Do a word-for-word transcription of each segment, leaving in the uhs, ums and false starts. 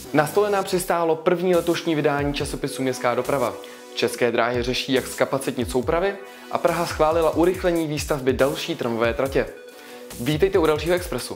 Na stole nám přistálo první letošní vydání časopisu Městská doprava. České dráhy řeší, jak zkapacitnit soupravy a Praha schválila urychlení výstavby další tramvajové tratě. Vítejte u dalšího Expressu.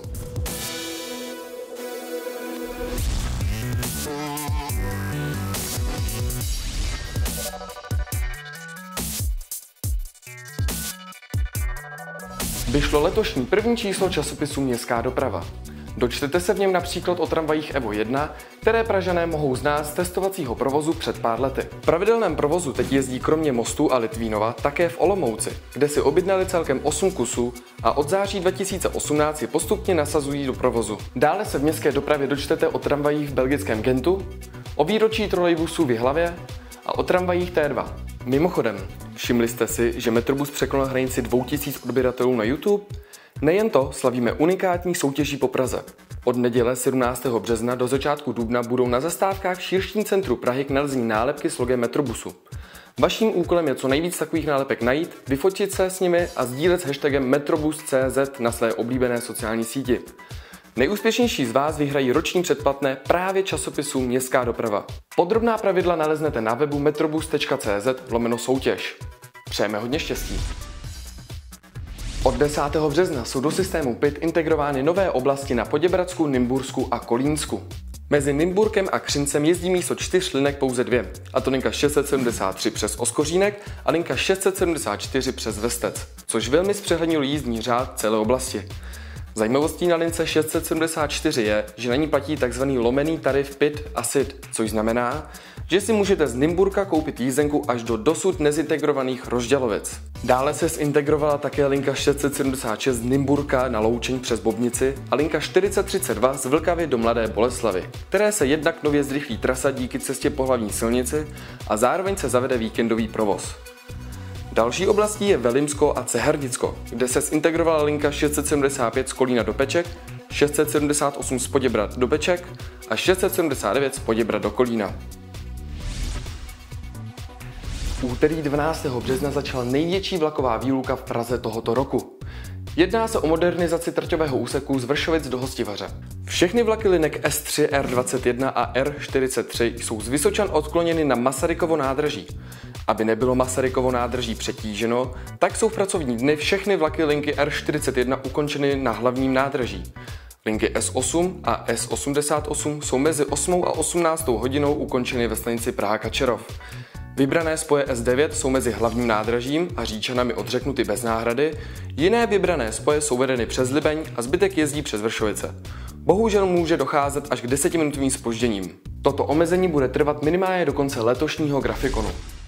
Vyšlo letošní první číslo časopisu Městská doprava. Dočtete se v něm například o tramvajích Evo jedna, které Pražané mohou znát z testovacího provozu před pár lety. V pravidelném provozu teď jezdí kromě Mostu a Litvínova také v Olomouci, kde si objednali celkem osm kusů a od září dva tisíce osmnáct je postupně nasazují do provozu. Dále se v městské dopravě dočtete o tramvajích v belgickém Gentu, o výročí trolejbusů v Jihlavě a o tramvajích T dva. Mimochodem, všimli jste si, že Metrobus překonal hranici dvou tisíc odběratelů na YouTube? Nejen to, slavíme unikátní soutěží po Praze. Od neděle sedmnáctého března do začátku dubna budou na zastávkách v širším centru Prahy k nalezení nálepky s logem Metrobusu. Vaším úkolem je co nejvíc takových nálepek najít, vyfotit se s nimi a sdílet s hashtagem Metrobus tečka cé zet na své oblíbené sociální síti. Nejúspěšnější z vás vyhrají roční předplatné právě časopisu Městská doprava. Podrobná pravidla naleznete na webu metrobus tečka cé zet lomeno soutěž. Přejeme hodně štěstí. Od desátého března jsou do systému P I T integrovány nové oblasti na Poděbradsku, Nymbursku a Kolínsku. Mezi Nymburkem a Křincem jezdí místo čtyř linek pouze dvě, a to linka šest set sedmdesát tři přes Oskořínek a linka šest set sedmdesát čtyři přes Vestec, což velmi zpřehlednil jízdní řád celé oblasti. Zajímavostí na lince šest set sedmdesát čtyři je, že na ní platí tzv. Lomený tarif P I T a S I T, což znamená, že si můžete z Nymburka koupit jízdenku až do dosud nezintegrovaných Rožďalovic. Dále se zintegrovala také linka šest set sedmdesát šest z Nymburka na Loučeň přes Bobnici a linka čtyřicet třicet dva z Vlkavy do Mladé Boleslavi, které se jednak nově zrychlí trasa díky cestě po hlavní silnici a zároveň se zavede víkendový provoz. Další oblastí je Velimsko a Cehernicko, kde se zintegrovala linka šest set sedmdesát pět z Kolína do Peček, šest set sedmdesát osm z Poděbrad do Peček a šest set sedmdesát devět z Poděbrad do Kolína. V úterý dvanáctého března začala největší vlaková výluka v Praze tohoto roku. Jedná se o modernizaci trťového úseku z Vršovic do Hostivaře. Všechny vlaky linek S tři, R dvacet jedna a R čtyřicet tři jsou z Vysočan odkloněny na Masarykovo nádraží. Aby nebylo Masarykovo nádraží přetíženo, tak jsou v pracovní dny všechny vlaky linky R čtyřicet jedna ukončeny na hlavním nádraží. Linky S osm a S osmdesát osm jsou mezi osmou a osmnáctou hodinou ukončeny ve stanici Praha Kačerov. Vybrané spoje S devět jsou mezi hlavním nádražím a Říčanami odřeknuty bez náhrady, jiné vybrané spoje jsou vedeny přes Libeň a zbytek jezdí přes Vršovice. Bohužel může docházet až k desetiminutovým zpožděním. Toto omezení bude trvat minimálně do konce letošního grafikonu.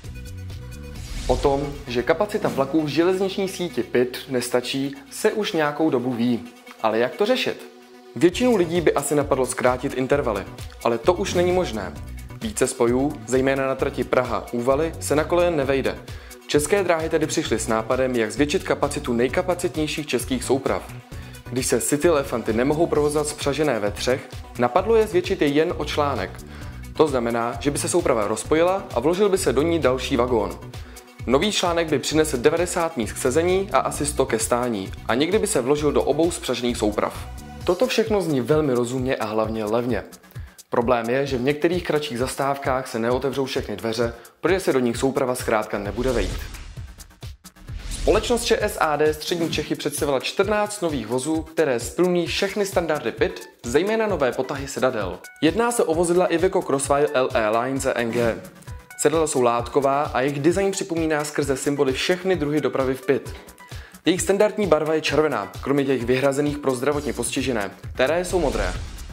O tom, že kapacita vlaků v železniční síti P I T nestačí, se už nějakou dobu ví. Ale jak to řešit? Většinu lidí by asi napadlo zkrátit intervaly, ale to už není možné. Více spojů, zejména na trati Praha-Úvaly, se na koleje nevejde. České dráhy tedy přišly s nápadem, jak zvětšit kapacitu nejkapacitnějších českých souprav. Když se City Elefanty nemohou provozovat spřažené ve třech, napadlo je zvětšit je jen o článek. To znamená, že by se souprava rozpojila a vložil by se do ní další vagón. Nový článek by přinesl devadesát míst k sezení a asi sto ke stání a někdy by se vložil do obou spřažených souprav. Toto všechno zní velmi rozumně a hlavně levně. Problém je, že v některých kratších zastávkách se neotevřou všechny dveře, protože se do nich souprava zkrátka nebude vejít. Společnost ČSAD Střední Čechy představila čtrnáct nových vozů, které splní všechny standardy P I T, zejména nové potahy sedadel. Jedná se o vozidla Iveco Crossfire L E Line Z N G. Sedadla jsou látková a jejich design připomíná skrze symboly všechny druhy dopravy v P I T. Jejich standardní barva je červená, kromě těch vyhrazených pro zdravotně postižené, které jsou modré.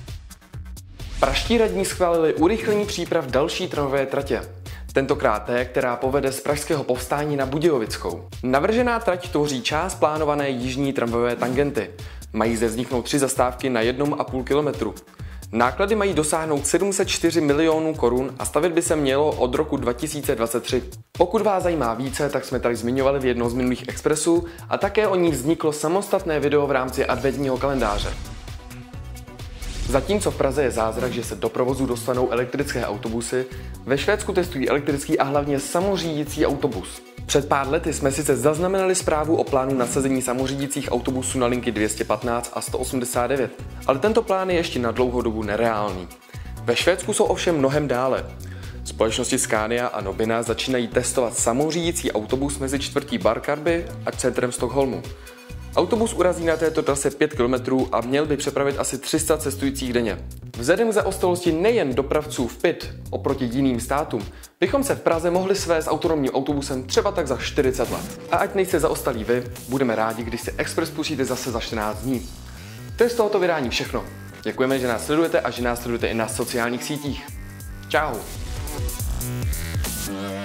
Pražští radní schválili urychlení příprav další tramvajové tratě. Tentokrát té, která povede z Pražského Povstání na Budějovickou. Navržená trať tvoří část plánované jižní tramvajové tangenty. Mají zde vzniknout tři zastávky na jednom a půl kilometru. Náklady mají dosáhnout sedm set čtyři milionů korun a stavět by se mělo od roku dva tisíce dvacet tři. Pokud vás zajímá více, tak jsme tady zmiňovali v jednom z minulých Expressů a také o ní vzniklo samostatné video v rámci adventního kalendáře. Zatímco v Praze je zázrak, že se do provozu dostanou elektrické autobusy, ve Švédsku testují elektrický a hlavně samořídící autobus. Před pár lety jsme sice zaznamenali zprávu o plánu nasazení samořídících autobusů na linky dvě stě patnáct a sto osmdesát devět, ale tento plán je ještě na dlouhou dobu nereálný. Ve Švédsku jsou ovšem mnohem dále. Společnosti Scania a Nobina začínají testovat samořídící autobus mezi čtvrtí Barkarby a centrem Stockholmu. Autobus urazí na této trase pět kilometrů a měl by přepravit asi tři sta cestujících denně. Vzhledem k zaostalosti nejen dopravců v P I T oproti jiným státům, bychom se v Praze mohli svést autonomním autobusem třeba tak za čtyřicet let. A ať nejste zaostalí vy, budeme rádi, když si Express pustíte zase za čtrnáct dní. To je z tohoto vydání všechno. Děkujeme, že nás sledujete a že nás sledujete i na sociálních sítích. Čau!